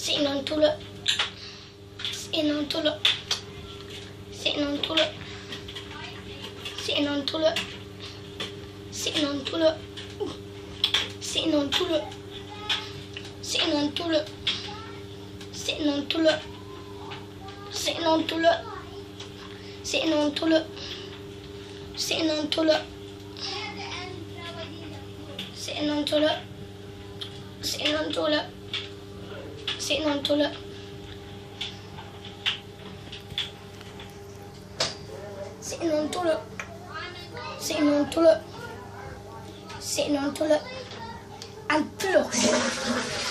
sitting on toilet, sitting on toilet, sitting on toilet, sitting on toilet, sitting on toilet, sitting on toilet, sitting on toilet, sitting on toilet, sitting on toilet, sitting on toilet, sitting on toilet, sitting on toilet, sitting on toilet, sitting on toilet, sitting on toilet, sitting on toilet, sitting on toilet, and flush.